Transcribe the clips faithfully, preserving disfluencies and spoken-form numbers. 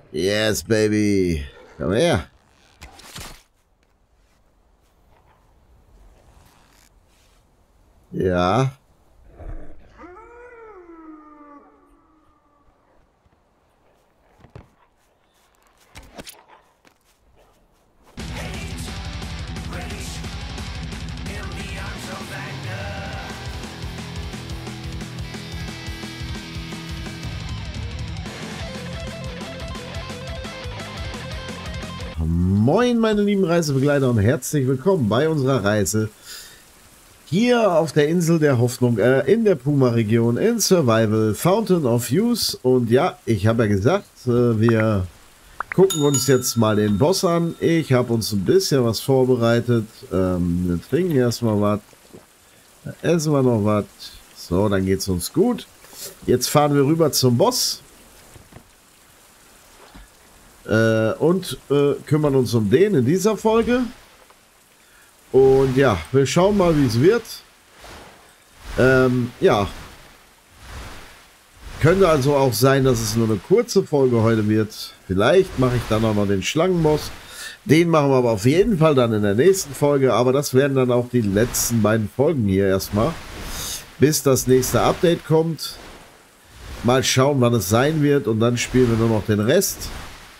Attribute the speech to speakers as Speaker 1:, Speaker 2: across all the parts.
Speaker 1: Yes, baby. Komm her. Ja. Moin meine lieben Reisebegleiter und herzlich willkommen bei unserer Reise hier auf der Insel der Hoffnung, äh, in der Puma-Region, in Survival, Fountain of Youth. Und ja, ich habe ja gesagt, äh, wir gucken uns jetzt mal den Boss an. Ich habe uns ein bisschen was vorbereitet. Ähm, wir trinken erstmal was, essen wir noch was. So, dann geht es uns gut. Jetzt fahren wir rüber zum Boss. Äh, und äh, kümmern uns um den in dieser Folge. Und ja, wir schauen mal, wie es wird. Ähm, ja. Könnte also auch sein, dass es nur eine kurze Folge heute wird. Vielleicht mache ich dann auch noch den Schlangenboss. Den machen wir aber auf jeden Fall dann in der nächsten Folge. Aber das werden dann auch die letzten beiden Folgen hier erstmal. Bis das nächste Update kommt. Mal schauen, wann es sein wird. Und dann spielen wir nur noch den Rest.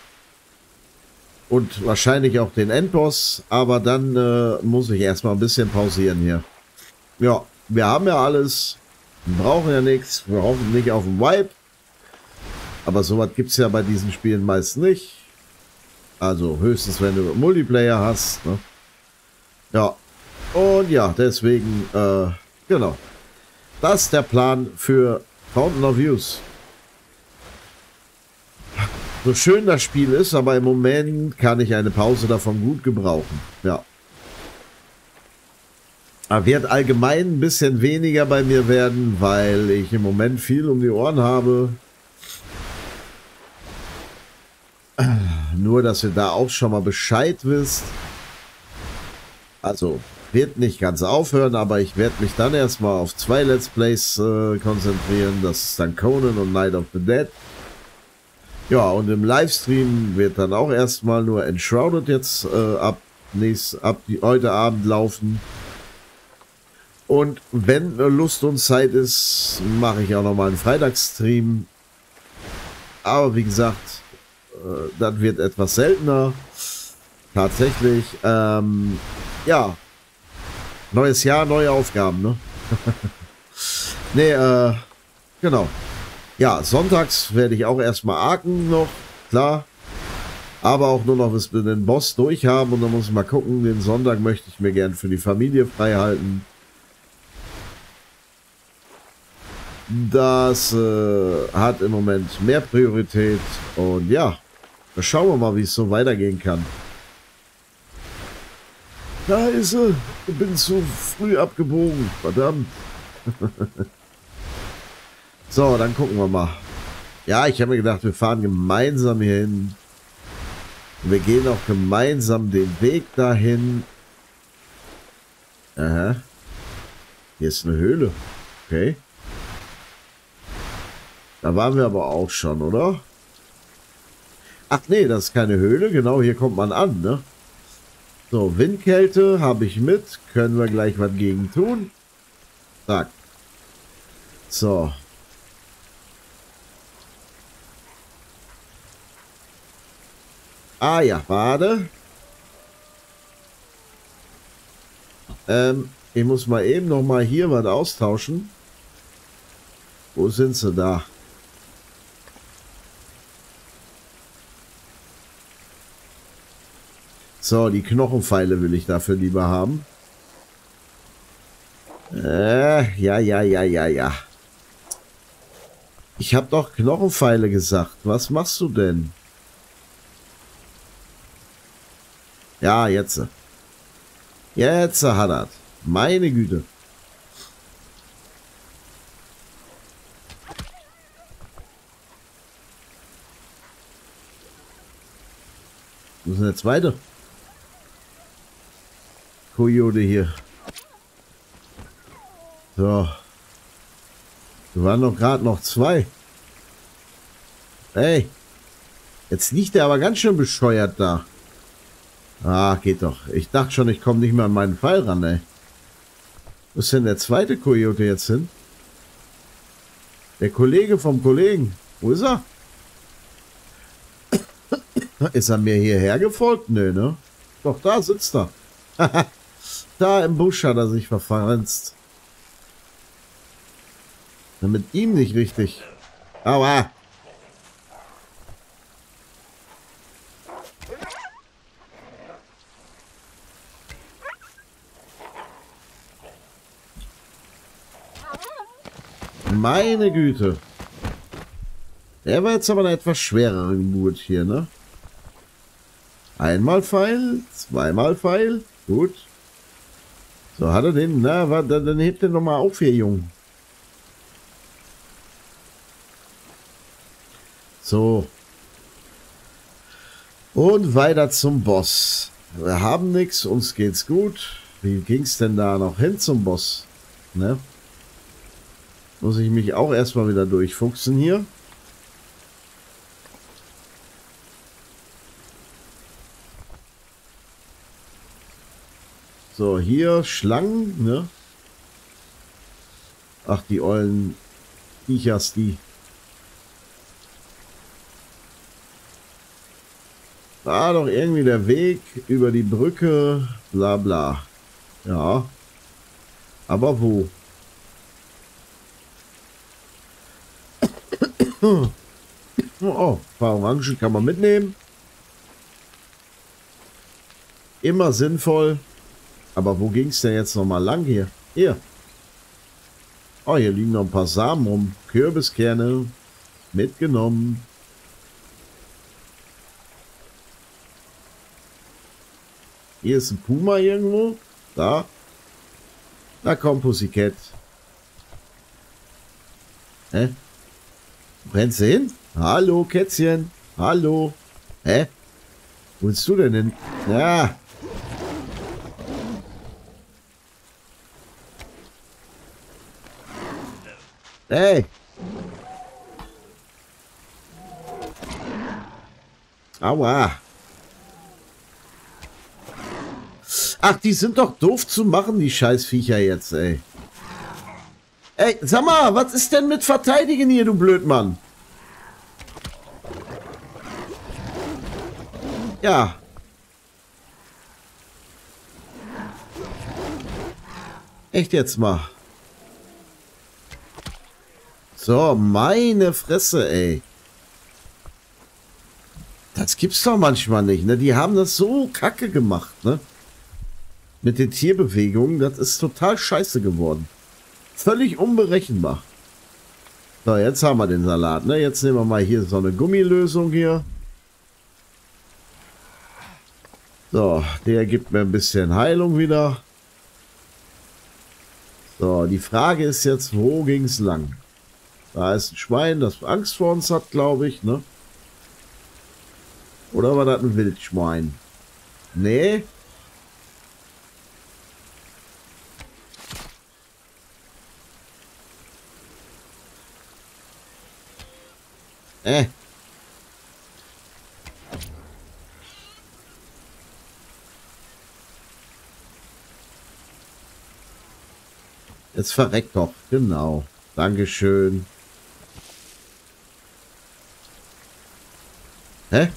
Speaker 1: Und wahrscheinlich auch den Endboss. Aber dann äh, muss ich erstmal ein bisschen pausieren hier. Ja, wir haben ja alles. Wir brauchen ja nichts. Wir hoffen nicht auf den Wipe. Aber sowas gibt es ja bei diesen Spielen meist nicht. Also höchstens, wenn du Multiplayer hast. Ne? Ja. Und ja, deswegen, äh, genau. Das ist der Plan für Fountain of Youth. So schön das Spiel ist, aber im Moment kann ich eine Pause davon gut gebrauchen. Ja. Er wird allgemein ein bisschen weniger bei mir werden, weil ich im Moment viel um die Ohren habe. Nur, dass ihr da auch schon mal Bescheid wisst. Also, wird nicht ganz aufhören, aber ich werde mich dann erstmal auf zwei Let's Plays äh, konzentrieren. Das ist dann Conan und Night of the Dead. Ja, und im Livestream wird dann auch erstmal nur Enshrouded jetzt äh, ab, nächst, ab die, heute Abend laufen. Und wenn Lust und Zeit ist, mache ich auch noch mal einen Freitagsstream. Aber wie gesagt, äh, das wird etwas seltener. Tatsächlich. Ähm, ja. Neues Jahr, neue Aufgaben, ne? Nee, äh, genau. Ja, sonntags werde ich auch erstmal arken noch, klar. Aber auch nur noch, bis wir den Boss durch haben. Und dann muss ich mal gucken, den Sonntag möchte ich mir gern für die Familie frei halten. Das äh, hat im Moment mehr Priorität. Und ja, dann schauen wir mal, wie es so weitergehen kann. Da ist sie. Ich bin zu früh abgebogen. Verdammt. So, dann gucken wir mal. Ja, ich habe mir gedacht, wir fahren gemeinsam hier hin. Wir gehen auch gemeinsam den Weg dahin. Aha. Hier ist eine Höhle. Okay. Da waren wir aber auch schon, oder? Ach nee, das ist keine Höhle. Genau, hier kommt man an, ne? So, Windkälte habe ich mit. Können wir gleich was gegen tun. Zack. So. Ah ja, warte. Ähm, ich muss mal eben noch mal hier was austauschen. Wo sind sie da? So, die Knochenpfeile will ich dafür lieber haben. Äh, ja, ja, ja, ja, ja. Ich habe doch Knochenpfeile gesagt. Was machst du denn? Ja, jetzt. Jetzt hat er. Meine Güte. Wo ist denn der zweite? Kojote hier. So. Wir waren doch gerade noch zwei. Hey. Jetzt liegt er aber ganz schön bescheuert da. Ah, geht doch. Ich dachte schon, ich komme nicht mehr an meinen Pfeil ran, ey. Wo ist denn der zweite Coyote jetzt hin? Der Kollege vom Kollegen. Wo ist er? Ist er mir hierher gefolgt? Nö, ne? Doch, da sitzt er. Da im Busch hat er sich verfranst. Mit ihm nicht richtig. Aua. Meine Güte. Der war jetzt aber eine etwas schwerere Geburt hier, ne? Einmal Pfeil, zweimal Pfeil. Gut. So, hat er den? Na, warte, dann hebt den nochmal auf hier, Junge. So. Und weiter zum Boss. Wir haben nichts, uns geht's gut. Wie ging's denn da noch hin zum Boss? Ne? Muss ich mich auch erstmal wieder durchfuchsen hier. So, hier Schlangen, ne? Ach, die ollen Viechers, die. War doch irgendwie der Weg über die Brücke, bla bla. Ja. Aber wo? Oh, ein paar Orangen kann man mitnehmen. Immer sinnvoll. Aber wo ging es denn jetzt nochmal lang hier? Hier. Oh, hier liegen noch ein paar Samen rum. Kürbiskerne. Mitgenommen. Hier ist ein Puma irgendwo. Da. Da kommt Pussycat. Hä? Wo rennst du hin? Hallo, Kätzchen. Hallo. Hä? Wo willst du denn hin? Ja. Hey. Aua. Ach, die sind doch doof zu machen, die Scheißviecher jetzt, ey. Ey, sag mal, was ist denn mit Verteidigen hier, du Blödmann? Ja. Echt jetzt mal. So, meine Fresse, ey. Das gibt's doch manchmal nicht, ne? Die haben das so kacke gemacht, ne? Mit den Tierbewegungen, das ist total scheiße geworden. Völlig unberechenbar. So, jetzt haben wir den Salat, ne? Jetzt nehmen wir mal hier so eine Gummilösung hier. So, der gibt mir ein bisschen Heilung wieder. So, die Frage ist jetzt, wo ging es lang? Da ist ein Schwein, das Angst vor uns hat, glaube ich, ne? Oder war das ein Wildschwein? Nee. Äh. Jetzt verreckt doch. Genau. Dankeschön. Hä?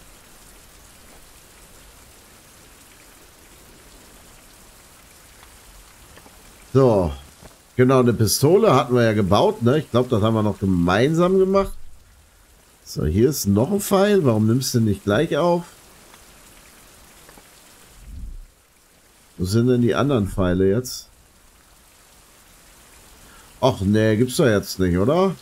Speaker 1: So. Genau, eine Pistole hatten wir ja gebaut, ne? Ich glaube, das haben wir noch gemeinsam gemacht. So, hier ist noch ein Pfeil. Warum nimmst du nicht gleich auf? Wo sind denn die anderen Pfeile jetzt? Ach nee, gibt's doch jetzt nicht, oder?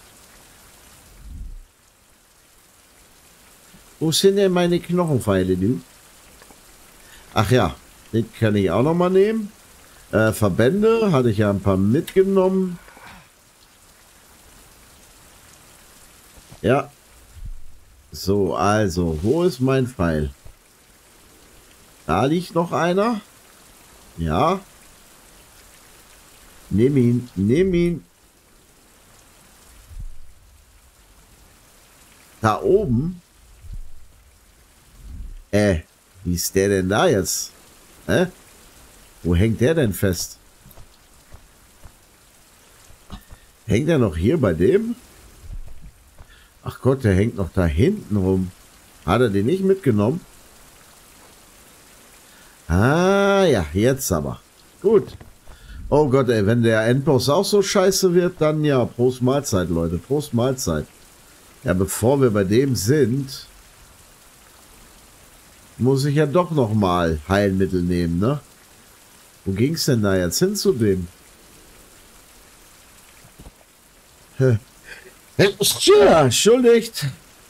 Speaker 1: Wo sind denn meine Knochenpfeile, du? Ach ja, den kann ich auch noch mal nehmen. Äh, Verbände hatte ich ja ein paar mitgenommen. Ja. So, also, wo ist mein Pfeil? Da liegt noch einer. Ja. Nimm ihn, nimm ihn. Da oben. Äh, wie ist der denn da jetzt? Hä? Wo hängt der denn fest? Hängt er noch hier bei dem? Ach Gott, der hängt noch da hinten rum. Hat er den nicht mitgenommen? Ah, ja, jetzt aber. Gut. Oh Gott, ey, wenn der Endboss auch so scheiße wird, dann ja, Prost Mahlzeit, Leute. Prost Mahlzeit. Ja, bevor wir bei dem sind, muss ich ja doch noch mal Heilmittel nehmen, ne? Wo ging's denn da jetzt hin zu dem? Ja, entschuldigt.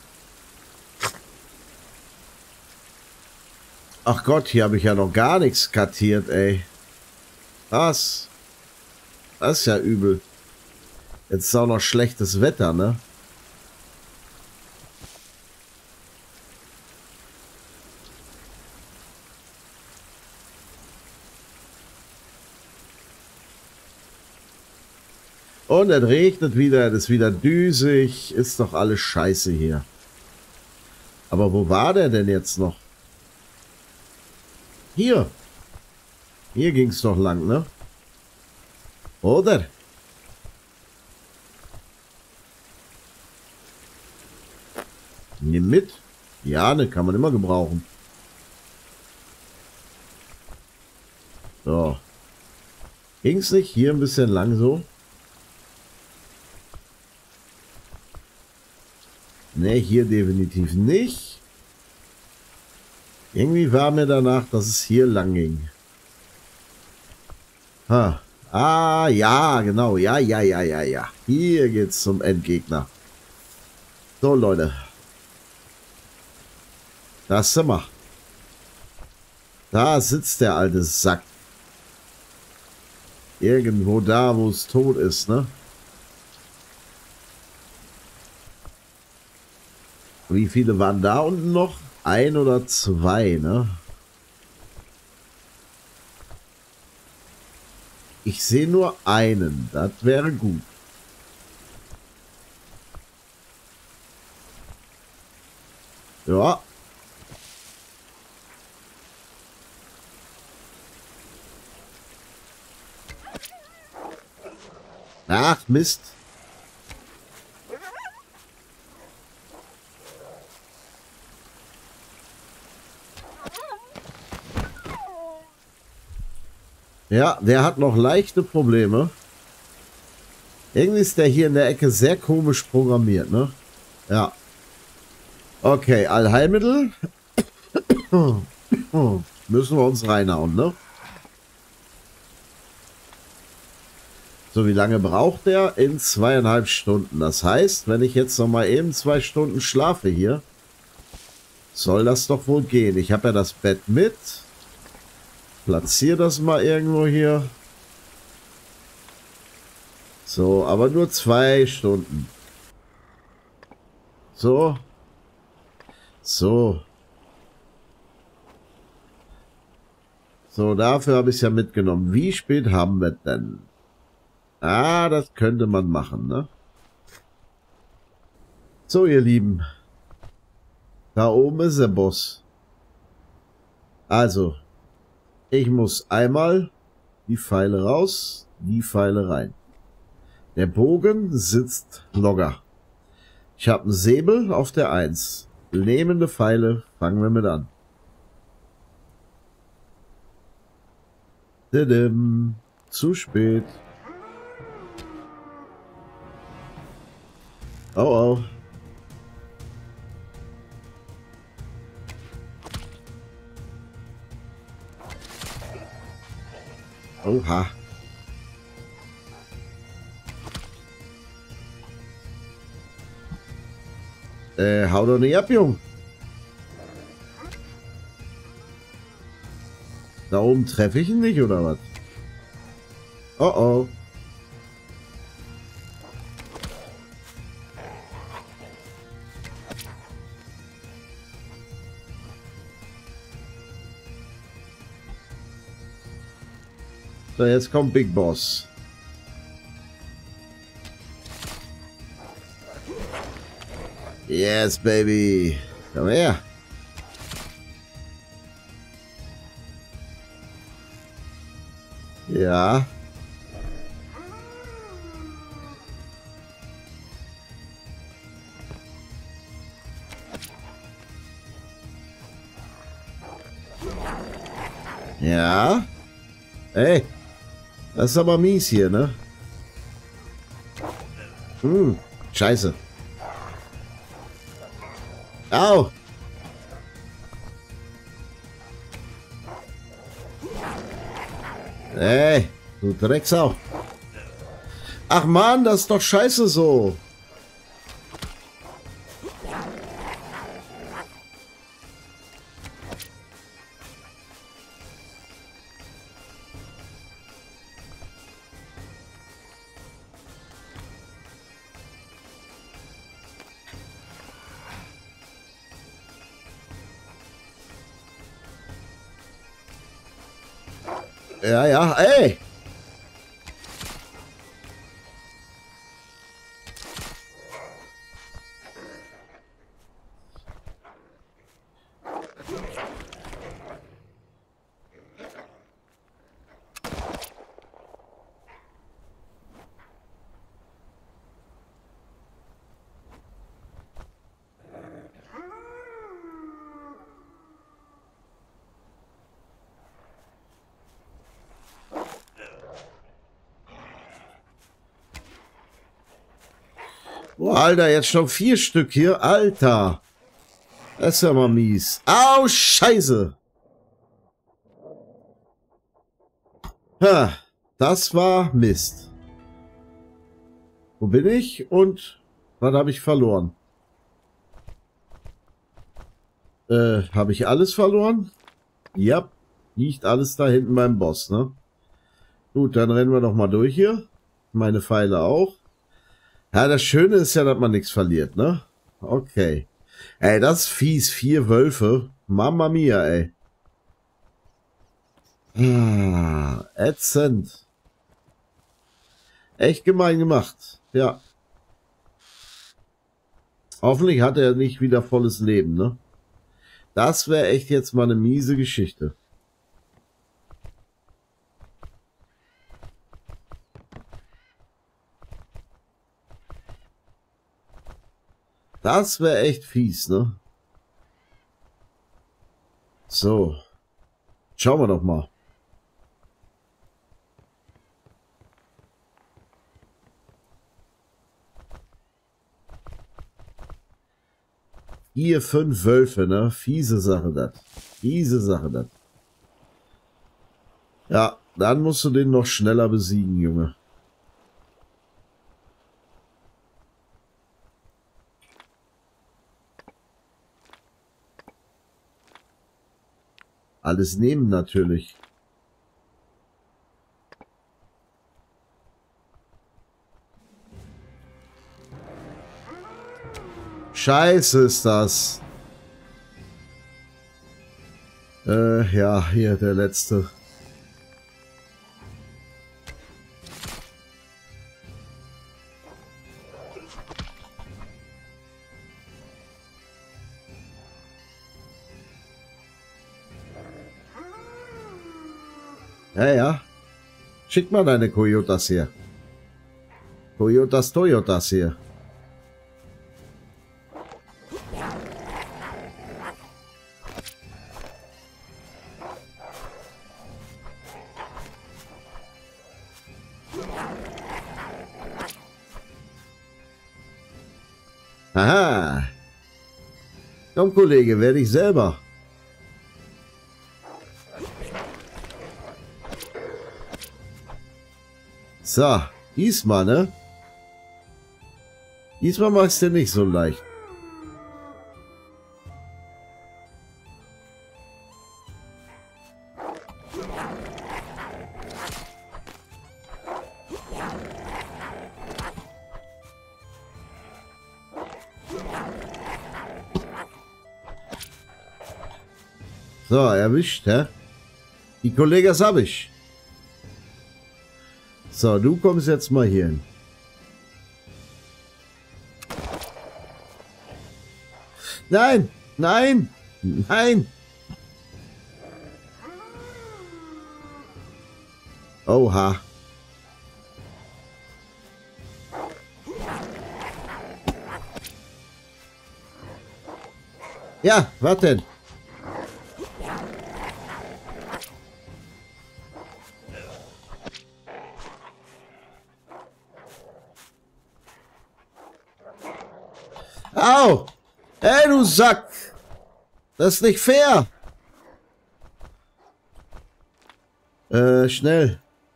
Speaker 1: Ach Gott, hier habe ich ja noch gar nichts kartiert, ey. Was? Das ist ja übel. Jetzt ist auch noch schlechtes Wetter, ne? Und es regnet wieder, es ist wieder düsig, ist doch alles scheiße hier. Aber wo war der denn jetzt noch? Hier. Hier ging es doch lang, ne? Oder? Nimm mit. Ja, ne, kann man immer gebrauchen. So. Ging's nicht hier ein bisschen lang so? Ne, hier definitiv nicht. Irgendwie war mir danach, dass es hier lang ging. Ha. Ah, ja, genau. Ja, ja, ja, ja, ja. Hier geht's zum Endgegner. So, Leute. Da sind wir. Da sitzt der alte Sack. Irgendwo da, wo es tot ist, ne? Wie viele waren da unten noch? Ein oder zwei, ne? Ich sehe nur einen. Das wäre gut. Ja. Ach, Mist. Ja, der hat noch leichte Probleme. Irgendwie ist der hier in der Ecke sehr komisch programmiert, ne? Ja. Okay, Allheilmittel. Müssen wir uns reinhauen, ne? So, wie lange braucht der? In zweieinhalb Stunden. Das heißt, wenn ich jetzt noch mal eben zwei Stunden schlafe hier, soll das doch wohl gehen. Ich habe ja das Bett mit. Platziere das mal irgendwo hier. So, aber nur zwei Stunden. So. So. So, dafür habe ich es ja mitgenommen. Wie spät haben wir denn? Ah, das könnte man machen, ne? So, ihr Lieben. Da oben ist der Boss. Also, ich muss einmal die Pfeile raus, die Pfeile rein. Der Bogen sitzt locker. Ich habe einen Säbel auf der eins. Lähmende Pfeile, fangen wir mit an. Didim. Zu spät. Oh oh. Oha. Äh, hau doch nicht ab, Jung. Da oben treffe ich ihn nicht, oder was? Oh oh. So, jetzt kommt Big Boss. Yes, baby. Komm her. Ja. Ja. Ey. Das ist aber mies hier, ne? Hm. Scheiße. Au. Ey. Du Drecksau. Ach man, das ist doch scheiße so. Ja, ja, ey! Oh, Alter, jetzt schon vier Stück hier. Alter. Das ist ja mal mies. Au, Scheiße. Ha, das war Mist. Wo bin ich? Und was habe ich verloren? Äh, habe ich alles verloren? Ja, liegt alles da hinten beim Boss, ne? Gut, dann rennen wir doch mal durch hier. Meine Pfeile auch. Ja, das Schöne ist ja, dass man nichts verliert, ne? Okay. Ey, das ist fies. Vier Wölfe. Mamma mia, ey. Ah, ätzend. Echt gemein gemacht. Ja. Hoffentlich hat er nicht wieder volles Leben, ne? Das wäre echt jetzt mal eine miese Geschichte. Das wäre echt fies, ne? So. Schauen wir doch mal. Vier, fünf Wölfe, ne? Fiese Sache, das. Fiese Sache, das. Ja, dann musst du den noch schneller besiegen, Junge. Alles nehmen natürlich. Scheiße ist das. Äh, ja, hier der letzte. Ja, ja. Schick mal deine Coyotas hier. Coyotas, Toyotas hier. Aha. Komm, Kollege, werde ich selber. So, diesmal, ne? Diesmal machst du nicht so leicht. So, erwischt, hä? Die Kollegas habe ich. So, du kommst jetzt mal hier hin. Nein, nein, nein. Oha. Ja, was denn? Au! Ey, du Sack! Das ist nicht fair! Äh, schnell.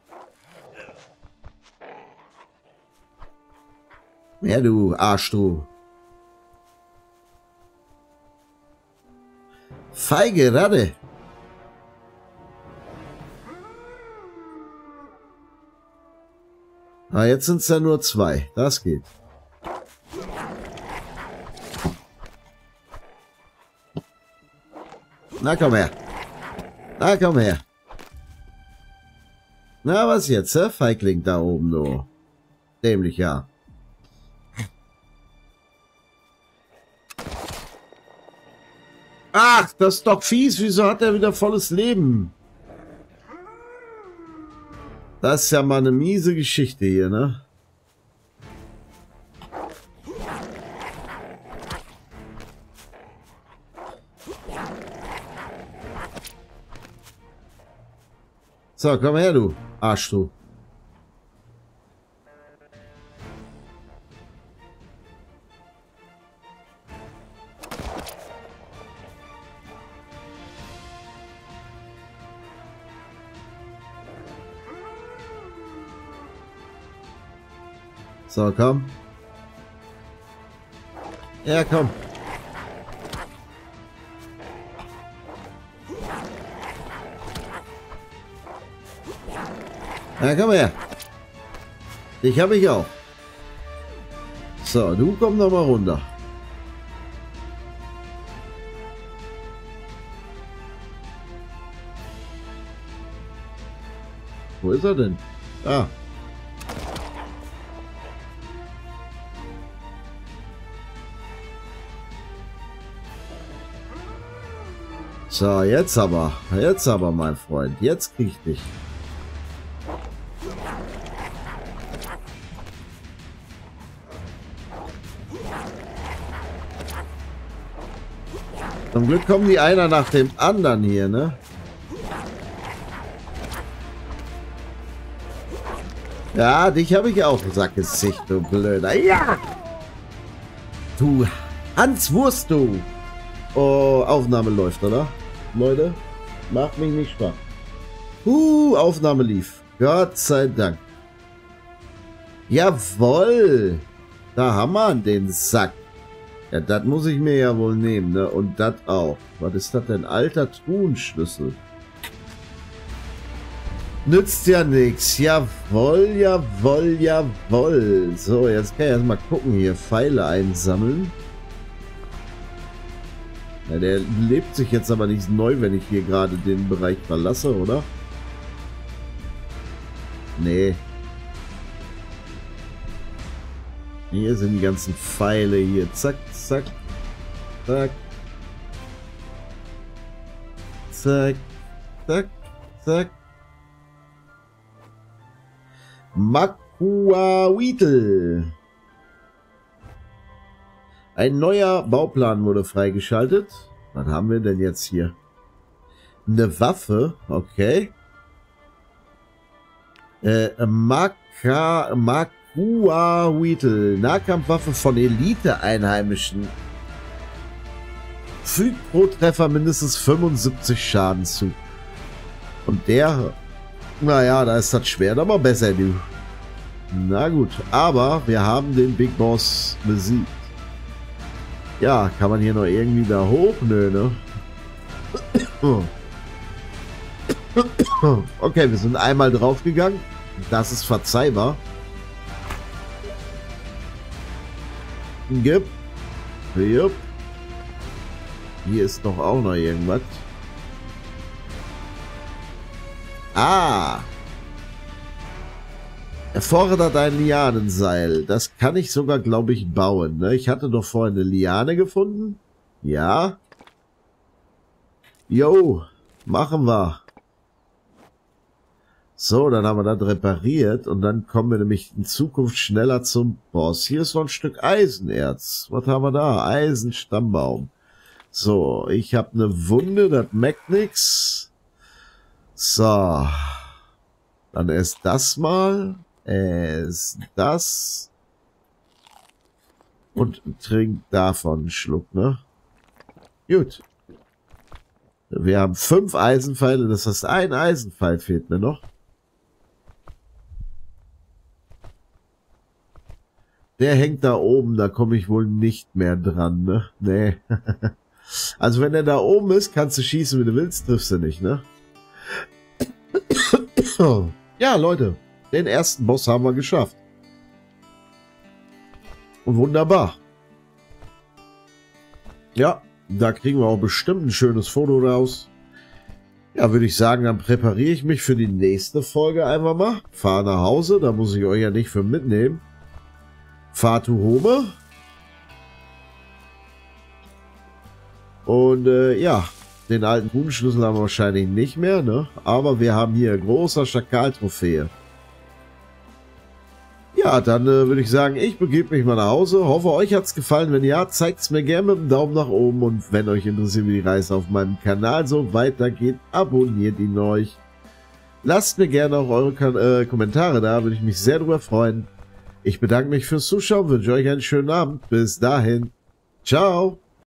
Speaker 1: Ja, du Arsch, du. Feige Ratte. Ah, jetzt sind es ja nur zwei. Das geht. Na, komm her. Na, komm her. Na, was jetzt, hä? Feigling da oben, du. Dämlich, ja. Ach, das ist doch fies. Wieso hat er wieder volles Leben? Das ist ja mal eine miese Geschichte hier, ne? So, komm her, du Arsch, du. So, komm. Ja, komm. Ja, komm her. Dich habe ich auch. So, du komm noch mal runter. Wo ist er denn? Ah. So, jetzt aber. Jetzt aber, mein Freund. Jetzt krieg ich dich. Zum Glück kommen die einer nach dem anderen hier, ne? Ja, dich habe ich auch, Sackgesicht, du Blöder. Ja! Du Hanswurst, du! Oh, Aufnahme läuft, oder? Leute, macht mich nicht Spaß. Uh, Aufnahme lief. Gott sei Dank. Jawohl! Da haben wir den Sack. Ja, das muss ich mir ja wohl nehmen, ne? Und das auch. Was ist das denn? Alter Truhenschlüssel. Nützt ja nichts. Jawohl, jawohl, jawohl. So, jetzt kann ich erstmal gucken hier. Pfeile einsammeln. Ja, der lebt sich jetzt aber nicht neu, wenn ich hier gerade den Bereich verlasse, oder? Nee. Hier sind die ganzen Pfeile hier. Zack, zack, zack. Zack, zack, zack. Makuahuitl. Ein neuer Bauplan wurde freigeschaltet. Was haben wir denn jetzt hier? Eine Waffe, okay. Äh, Maka, Makuahuitl. Nahkampfwaffe von Elite-Einheimischen. Fügt pro Treffer mindestens fünfundsiebzig Schaden zu. Und der, naja, da ist das Schwert aber besser, du. Na gut, aber wir haben den Big Boss besiegt. Ja, kann man hier noch irgendwie da hoch? Nö, ne? Okay, wir sind einmal draufgegangen. Das ist verzeihbar. Gib. Jupp. Hier ist doch auch noch irgendwas. Ah. Erfordert ein Lianenseil. Das kann ich sogar, glaube ich, bauen. Ne? Ich hatte doch vorhin eine Liane gefunden. Ja. Jo, machen wir. So, dann haben wir das repariert und dann kommen wir nämlich in Zukunft schneller zum Boss. Hier ist noch ein Stück Eisenerz. Was haben wir da? Eisenstammbaum. So, ich habe eine Wunde, das merkt nix. So, dann ist das mal, ist das und trink davon einen Schluck, ne? Gut. Wir haben fünf Eisenpfeile, das heißt, ein Eisenpfeil fehlt mir noch. Der hängt da oben, da komme ich wohl nicht mehr dran, ne? Nee. Also wenn der da oben ist, kannst du schießen, wie du willst, triffst du nicht, ne? Ja, Leute, den ersten Boss haben wir geschafft. Und wunderbar. Ja, da kriegen wir auch bestimmt ein schönes Foto raus. Ja, würde ich sagen, dann präpariere ich mich für die nächste Folge einfach mal. Fahre nach Hause, da muss ich euch ja nicht für mitnehmen. Fahr to home. Und äh, ja, den alten Ruhenschlüssel haben wir wahrscheinlich nicht mehr, ne? Aber wir haben hier großer Schakal-Trophäe. Ja, dann äh, würde ich sagen, ich begebe mich mal nach Hause. Hoffe, euch hat es gefallen. Wenn ja, zeigt es mir gerne mit einem Daumen nach oben. Und wenn euch interessiert, wie die Reise auf meinem Kanal so weitergeht, abonniert ihn euch. Lasst mir gerne auch eure Kan äh, Kommentare da, würde ich mich sehr drüber freuen. Ich bedanke mich fürs Zuschauen, wünsche euch einen schönen Abend. Bis dahin. Ciao.